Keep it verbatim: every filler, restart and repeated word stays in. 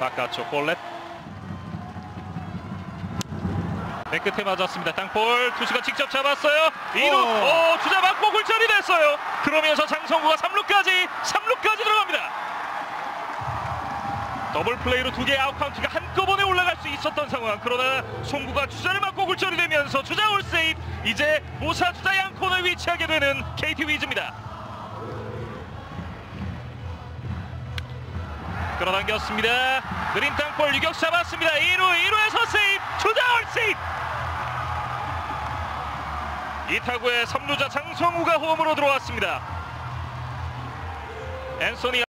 바깥쪽 볼넷. 맨 끝에 맞았습니다. 땅볼 투수가 직접 잡았어요. 이 루 오, 주자 맞고 굴절이 됐어요. 그러면서 장성구가 삼 루까지 삼 루까지 들어갑니다. 더블 플레이로 두 개의 아웃 카운트가 한꺼번에 올라갈 수 있었던 상황. 그러나 송구가 주자를 맞고 굴절이 되면서 주자 올 세이브. 이제 모사 주자 양 코너에 위치하게 되는 케이티 위즈입니다. 끌어당겼습니다. 느린 땅볼 유격 잡았습니다. 이 루 이 루에서 세이브. 주자 올 세이브. 이 타구에 삼 루자 장성우가 홈으로 들어왔습니다. 앤소니